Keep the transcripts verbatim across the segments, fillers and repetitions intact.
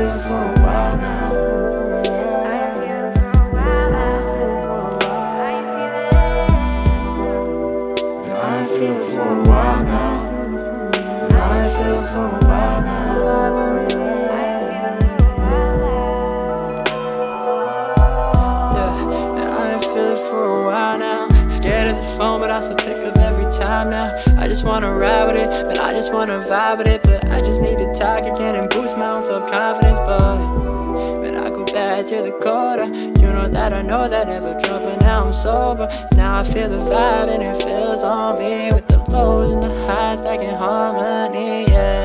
feel it for a while now. I feel it for a while now. I feel it for a while now. Yeah, yeah, I feel it for a while now. Scared of the phone, but I still pick up every time now. I just wanna ride with it, but I just wanna vibe with it. But I just need to talk again and boost my own self-confidence. But when I go back to the quarter, you know that I know that never drunk, but now I'm sober. Now I feel the vibe and it feels on me, with the lows and the highs back in harmony, yeah.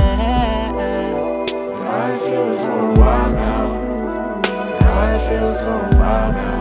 I feel it for a while now. I feel it for a while now.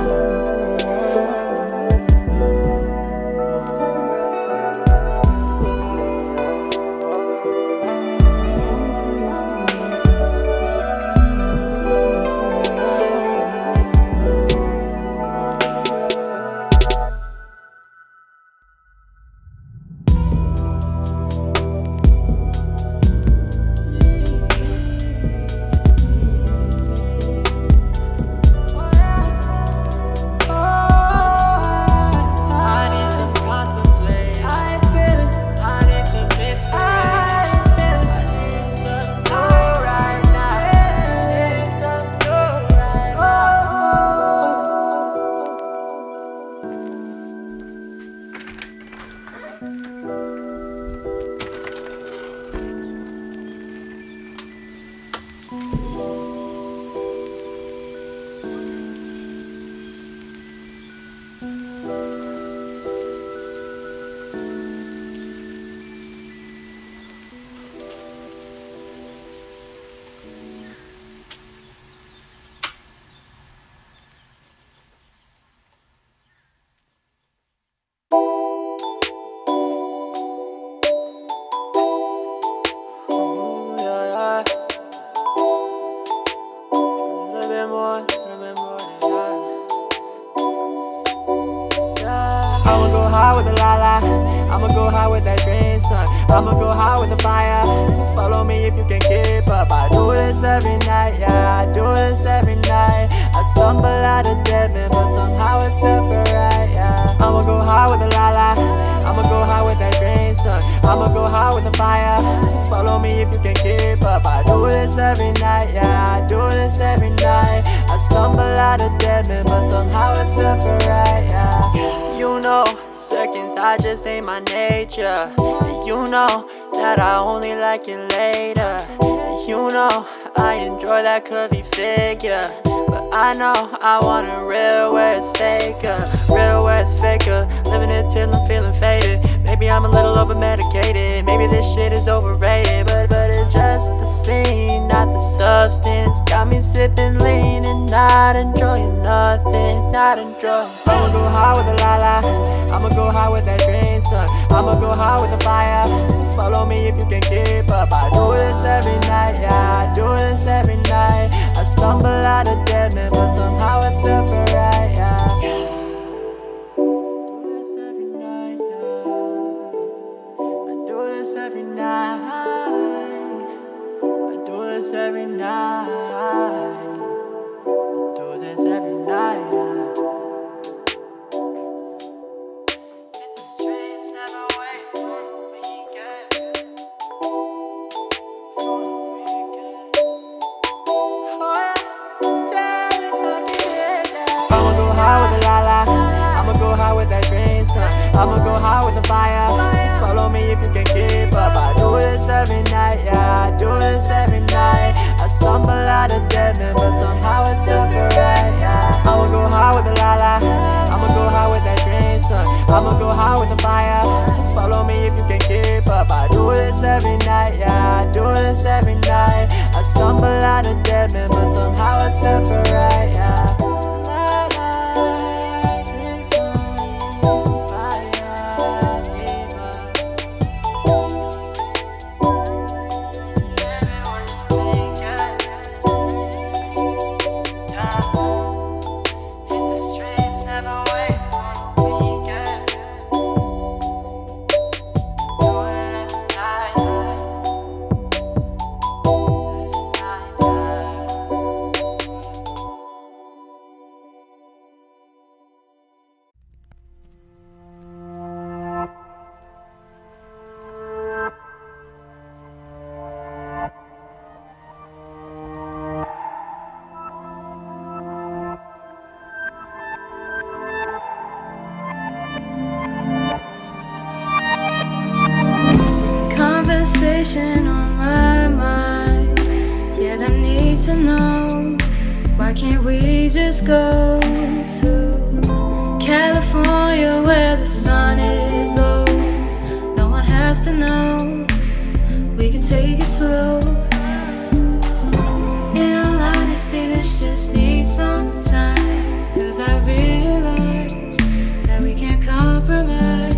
I'ma go high with that dream, son. I'ma go high with the fire. Follow me if you can keep up. I do this every night, yeah, I do this every night. I stumble out of dead man, but somehow it's different, right, yeah. I'ma go high with the la-la. I'ma go high with that dream, son. I'ma go high with the fire. Follow me if you can keep up. I do this every night, yeah, I do this every night. I stumble out of dead man, but somehow it's different, right, yeah. You know, second thought just ain't my nature. And you know that I only like it later. And you know I enjoy that curvy figure, but I know I want a real where it's faker. Real where it's faker. Living it till I'm feeling faded. Maybe I'm a little over medicated. Maybe this shit is overrated, but but it's just the scene, not the substance. Got me sipping lean and not enjoying nothing. Not enjoying. I'ma go high with the la-la. I'ma go high with that dream, son. I'ma go high with the fire. Follow me if you can keep up. I do this every night, yeah, I do this every night. I stumble out of dead man, but somehow it's different, right, yeah. Do this every night, yeah. I do this every night. I do this every night. I do this every night, yeah. I'ma go high with the fire. Follow me if you can keep up. I do this every night, yeah, I do this every night. I stumble out of dead man, but somehow it's different, right, yeah. I'ma go high with the la-la. I'ma go high with that dream, son. I'ma go high with the fire. Follow me if you can keep up. I do this every night, yeah, I do this every night. I stumble out of dead man, but somehow it's different, right, yeah. just go to California where the sun is low. No one has to know. We could take it slow. In all honesty, this just needs some time. Cause I realize that we can't compromise.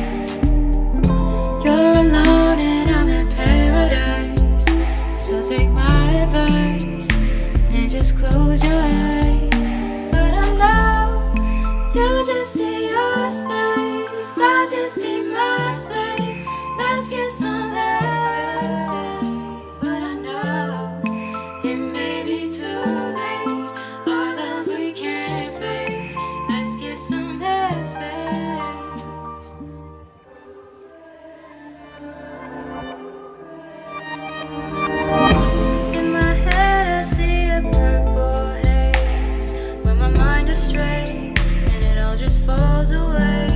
You're alone and I'm in paradise. So take my advice and just close your eyes. But I know you just see your space, I just see my space. Let's get some space. But I know it may be too late. Our love we can't fake. Let's get some space. In my head I see a purple haze when my mind is straight and it all just falls away.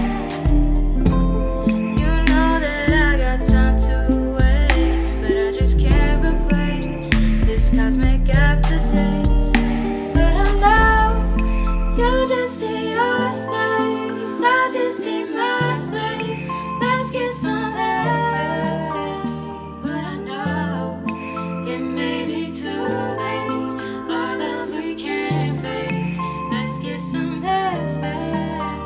You know that I got time to waste, but I just can't replace this cosmic aftertaste. But I know you just see your space, I just see my space. Let's get some space. But I know it may be too late. Our love we can't fake. Let's get some space.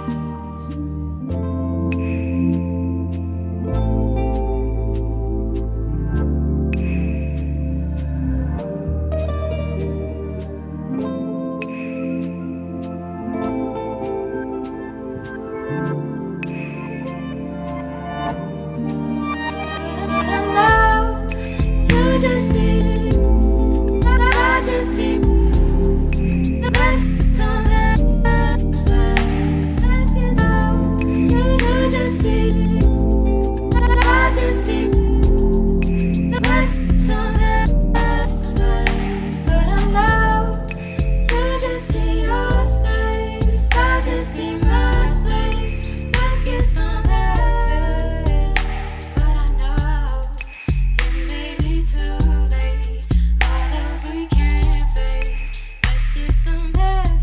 You just see, I just see. Let's get some space. Let's get some. You just see, I just see. Let's get some space. But I know you just see your space, I just see my space. Let's get some space. But I know it may be too late. Our love we can't fake. Let's get some space.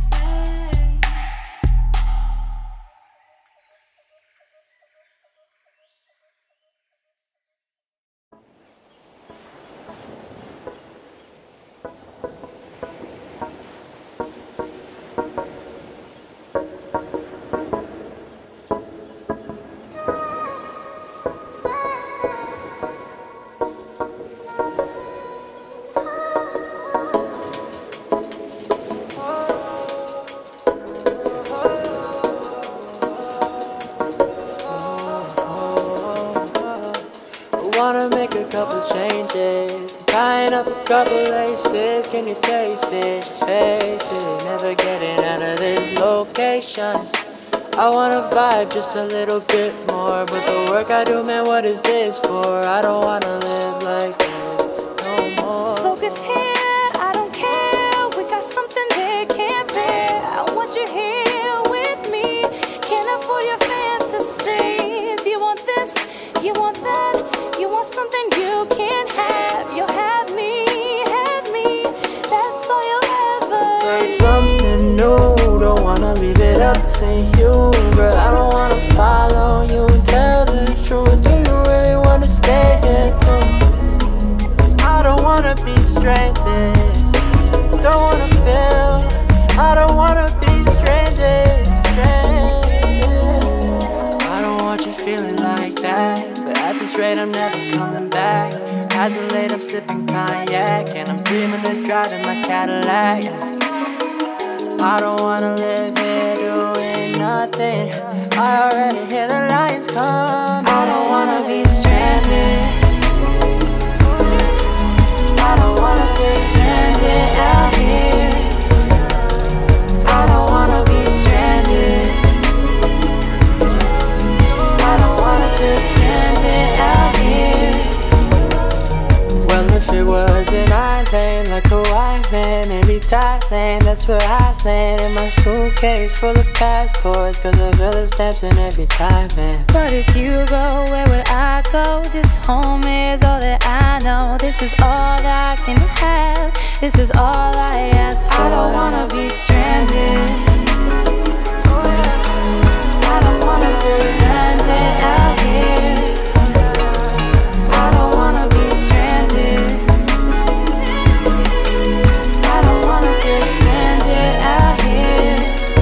Wanna make a couple changes, tying up a couple laces. Can you taste it? Just face it. Never getting out of this location. I wanna vibe just a little bit more, but the work I do, man, what is this for? I don't wanna live like this no more. Focus here, I don't care. We got something they can't bear. I want you here with me. Can't afford your fantasies. You want this, you want that. You want something you can't have. You'll have me, have me. That's all you'll ever Learn need. something new, don't wanna leave it up to you, girl. I don't wanna follow you and tell the truth. Do you really wanna stay here too? I don't wanna be stranded, don't wanna feel. I don't wanna be stranded, stranded. I don't want you feeling like that, but at this rate I'm never coming back. As of late I'm sipping cognac, and I'm dreaming of driving my Cadillac. I don't wanna live here doing nothing. I already hear the lions come. I don't wanna be stranded. I don't wanna be stranded out here. I don't wanna be stranded. I don't wanna be stranded out here. Well, if it was an island like Hawaii, man, maybe Thailand, that's where I land. In my suitcase full of passports, cause I feel the steps in every time, man. But if you go, where would I go? This home is all that I know. This is all I can have. This is all I ask for. I don't wanna be stranded. I don't wanna be stranded out here. I don't wanna be stranded. I don't wanna be stranded out here.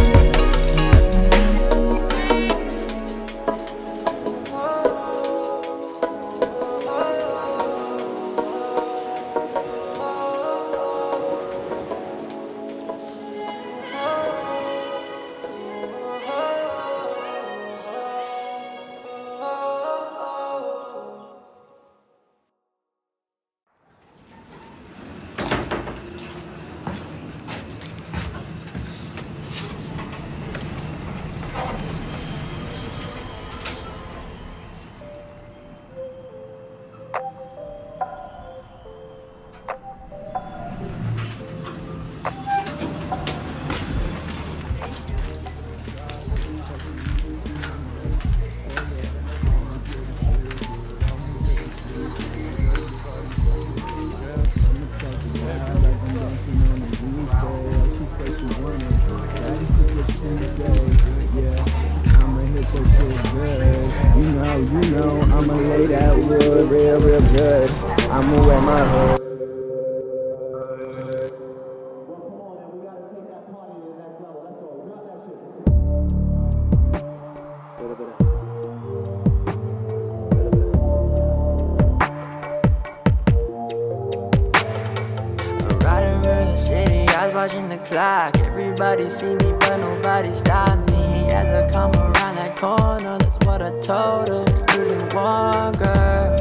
Watching the clock, everybody see me but nobody stop me. As I come around that corner, that's what I told her. You been one girl.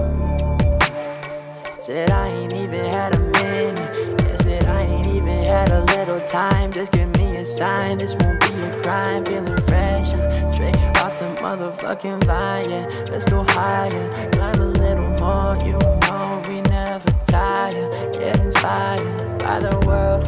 Said I ain't even had a minute. Yeah, said I ain't even had a little time. Just give me a sign, this won't be a crime. Feeling fresh, I'm straight off the motherfucking vine. Yeah, let's go higher, climb a little more. You know we never tire. Get inspired by the world.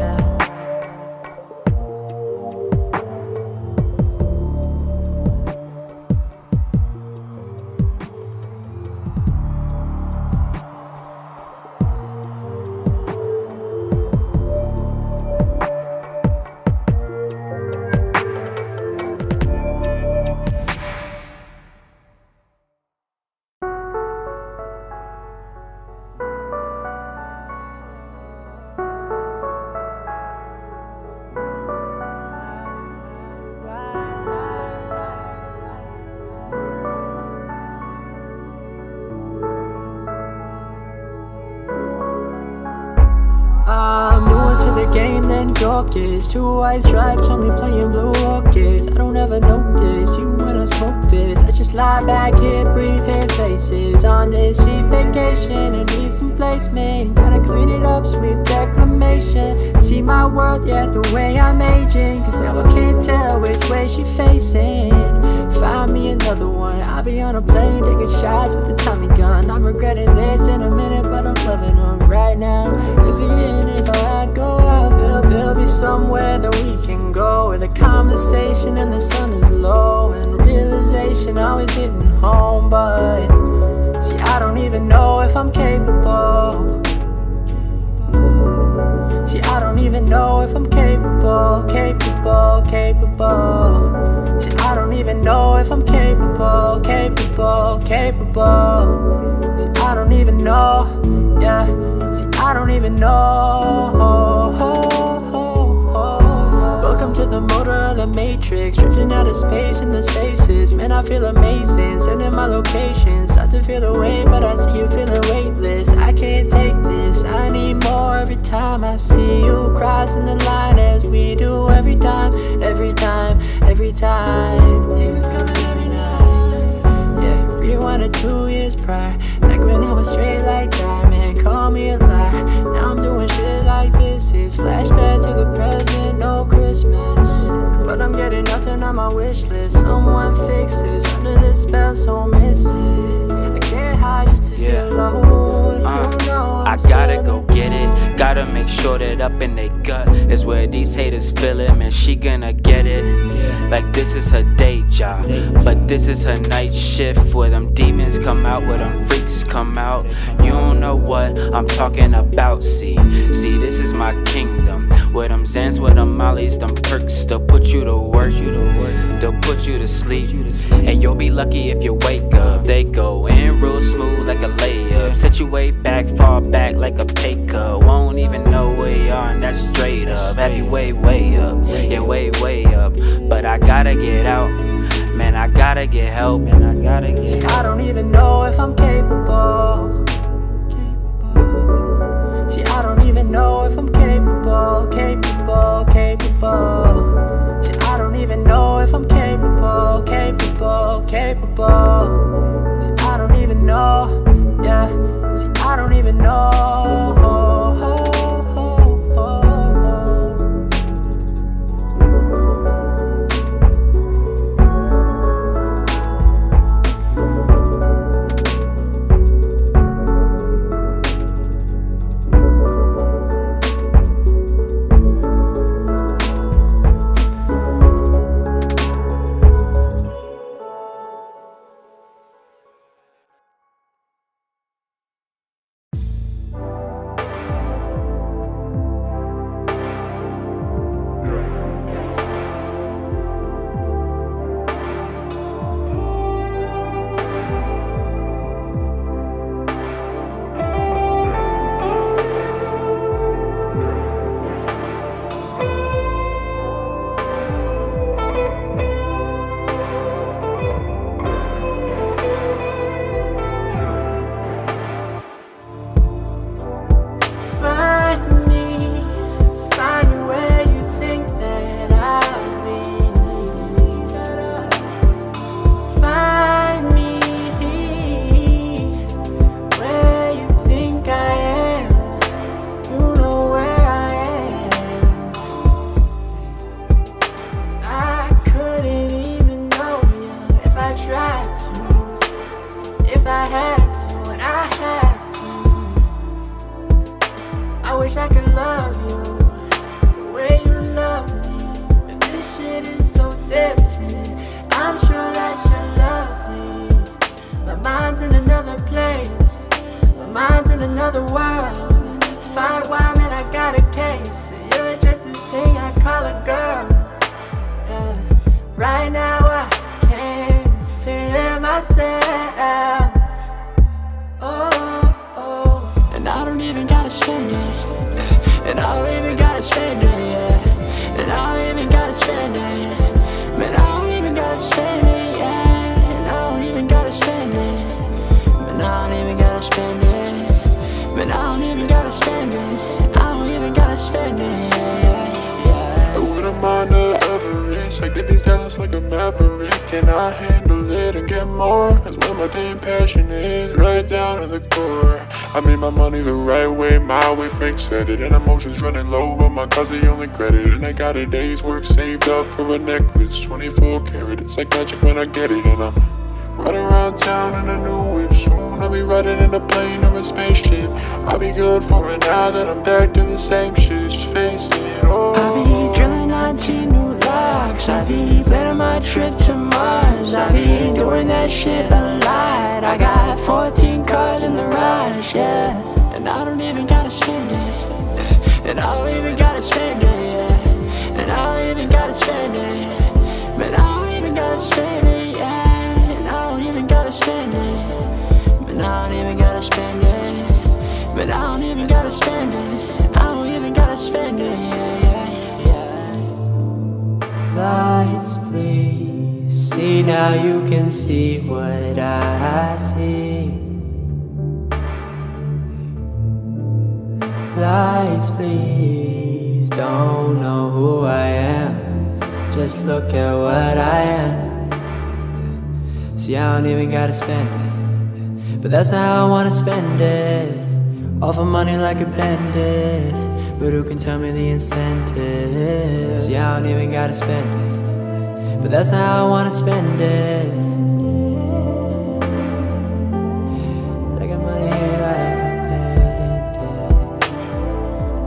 Yorkies, two white stripes, only playing blue orchids. I don't ever notice you when I smoke this. I just lie back here, breathe in faces. On this cheap vacation, I need some placement. Gotta clean it up, sweet declamation. See my world, yeah, the way I'm aging. Cause now I can't tell which way she facing. Find me another one, I'll be on a plane taking shots with the Tommy gun. I'm regretting this in a minute, but I'm loving them right now. Cause even if I go out, there'll, there'll be somewhere that we can go, where the conversation and the sun is low, and realization always hitting home. But see, I don't even know if I'm capable. See, I don't even know if I'm capable, capable, capable. See, I don't even know if I'm capable, capable, capable. See, I don't even know, yeah. See, I don't even know. Welcome to the motor of the matrix, drifting out of space in the spaces. Man, I feel amazing, sending my location. Start to feel the weight, but I see you feeling weightless. I can't take this, I need more. Every time I see you crossing the line, as we do every time, every time, every time. Demons coming every night. Yeah, rewind to two years prior, back when I was straight like that. Man, call me a liar. Now I'm doing shit like this. It's flashback to the present, no Christmas, but I'm getting nothing on my wish list. Someone fix this, under this spell, so miss it. I get high just to yeah. feel low. uh, You know I gotta go get it. Gotta make sure that up in they gut is where these haters feel it. Man, she gonna get it. Like this is her day job, but this is her night shift, where them demons come out, where them freaks come out. You don't know what I'm talking about. See, see, this is my kingdom, where them Zans, where them Mollies, them perks, they'll put you to work, they'll put you to sleep, and you'll be lucky if you wake up. They go in real smooth like a layup, set you way back, far back like a pay cut. Won't even know where you are, and that's straight up. Have you way, way up, yeah, way, way up. But I gotta get out, man, I gotta get help, and I gotta get See, I don't even know if I'm capable. See, I don't even know if I'm capable, capable, capable. See, I don't even know if I'm capable, capable, capable. See, I don't even know, yeah. See, I don't even know. And emotions running low, but my cards the only credit. And I got a day's work saved up for a necklace, twenty-four karat. It's like magic when I get it. And I'm riding around town in a new whip. Soon I'll be riding in a plane or a spaceship. I'll be good for an hour, then I'm back to the same shit. Just face it. Oh, I be drilling nineteen new locks. I be planning my trip to Mars. I be doing that shit a lot. I got fourteen cars in the rush, yeah. And I don't even gotta spend it. And I don't even gotta spend it, yeah. And I don't even gotta spend it. But I don't even gotta spend it, yeah. And I don't even gotta spend it. But I don't even gotta spend it. But I don't even gotta spend it. I don't even gotta spend it, yeah, yeah, yeah. Lights, please. See now you can see what I see. Lights, please, don't know who I am. Just look at what I am. See, I don't even gotta spend it, but that's not how I wanna spend it. All for money like a bandit, but who can tell me the incentive? See, I don't even gotta spend it, but that's not how I wanna spend it. Like a money like a bandit.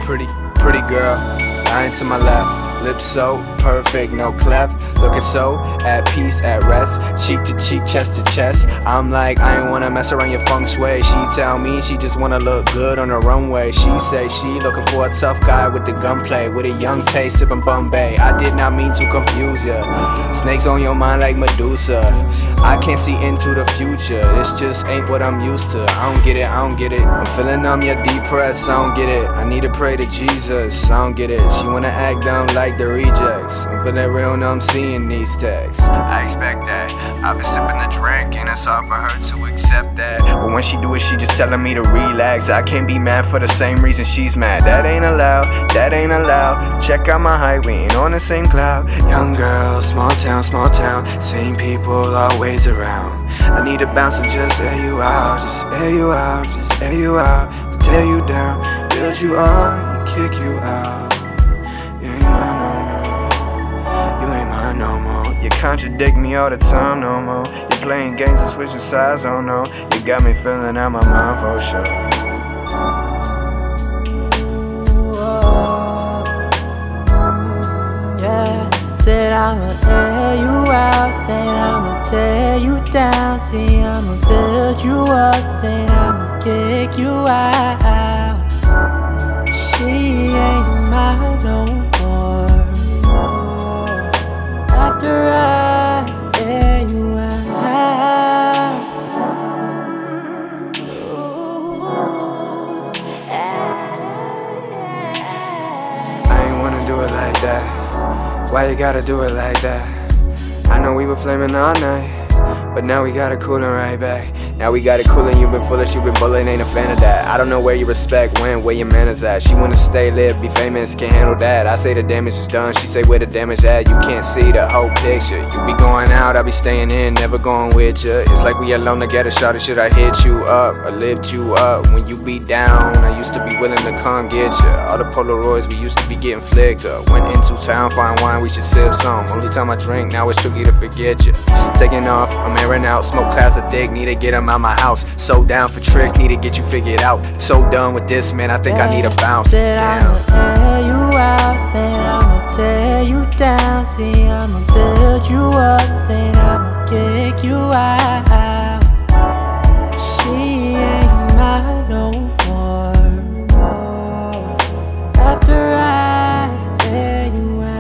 pretty, pretty girl, lying to my left. Lips so perfect, no cleft. Looking so at peace, at rest. Cheek to cheek, chest to chest. I'm like, I ain't wanna mess around your feng shui. She tell me she just wanna look good on the runway. She say she looking for a tough guy with the gunplay, with a young taste, sipping Bombay. I did not mean to confuse ya. Snakes on your mind like Medusa. I can't see into the future. This just ain't what I'm used to. I don't get it, I don't get it. I'm feeling numb yet depressed, I don't get it. I need to pray to Jesus, I don't get it. She wanna act dumb like the rejects. I'm feeling real and I'm seeing these texts. I expect that. I've been sipping the drink and it's hard for her to accept that. But when she do it, she just telling me to relax. I can't be mad for the same reason she's mad. That ain't allowed, that ain't allowed. Check out my height, we ain't on the same cloud. Young girl, small town, small town. Same people always around. I need a bounce to just air you out. Just air you out, just air you out. Just tear you down, build you up, and kick you out. You ain't mine no more. You ain't mine no more. You contradict me all the time no more. You playing games and switching sides, oh no. You got me feeling out my mind for sure. Yeah, said I'ma tear you out, then I'ma tear you down. See, I'ma build you up, then I'ma kick you out. She ain't mine no more. After I tear you out. I ain't wanna do it like that. Why you gotta do it like that? I know we were flaming all night, but now we got it coolin' right back. Now we got it coolin', you been foolish, you been bullin', ain't a fan of that. I don't know where you respect, when, where your manners at. She wanna stay, live, be famous, can't handle that. I say the damage is done, she say where the damage at. You can't see the whole picture. You be going out, I be staying in, never going with ya. It's like we alone together, shawty, should I hit you up or lift you up? When you be down, I used to be willing to come get ya. All the Polaroids we used to be getting flicked up. Went into town, find wine, we should sip some. Only time I drink, now it's tricky to forget ya. Taking off, I'm airing out, smoke clouds of dick, need to get them out my house. So down for tricks, need to get you figured out. So done with this, man, I think I need a bounce. Damn. I'ma tear you out, then I'ma tear you down. See, I'ma build you up, then I'ma kick you out. She ain't mine no more. After I tear you out.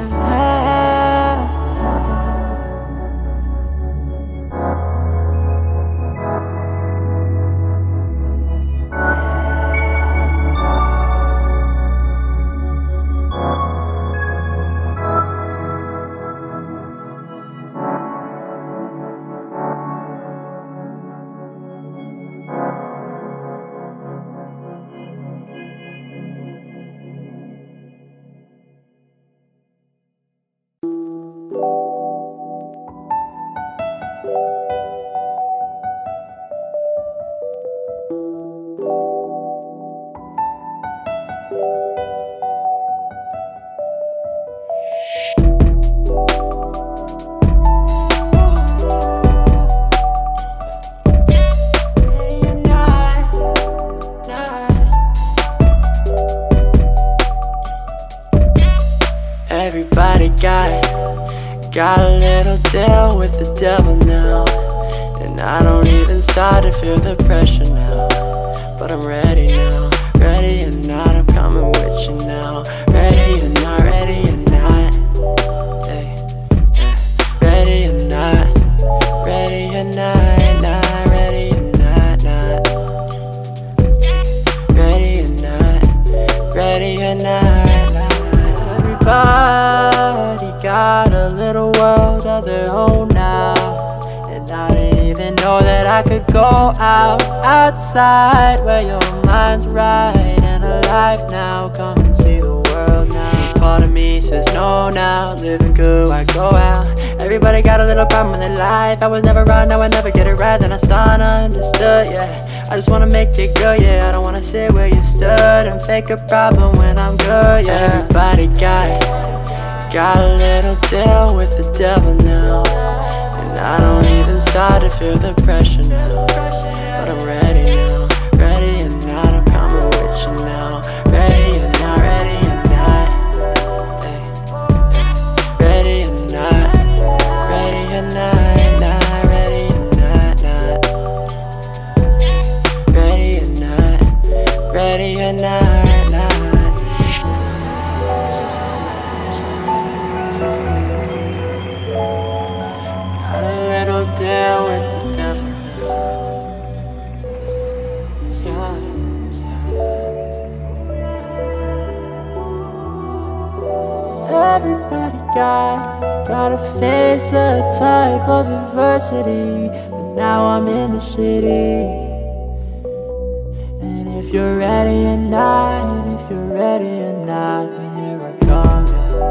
Everybody got, got a little deal with the devil now. And I don't even start to feel the pressure now. But I'm ready now, ready or not, I'm coming with you now. Ready or not, ready or not, hey, yeah. Ready or not, ready or not, not ready or not, not ready or not, ready or not. Everybody got a little world of their own now. And I didn't even know that I could go out, outside where your mind's right and alive now. Come and see the world now. Part of me says no now, living good, I go out. Everybody got a little problem in their life. I was never right, now I never get it right. Then I saw and I understood, yeah. I just wanna make it good, yeah. I don't wanna sit where you stood and fake a problem when I'm good, yeah. Everybody got, got a little deal with the devil now. And I don't even start to feel the pressure now. But I'm ready now, ready or not, I'm coming with you now. Ready or not, ready everybody got. Gotta face a type of adversity, but now I'm in the city. And if you're ready or not, and if you're ready or not, then here I come, yeah.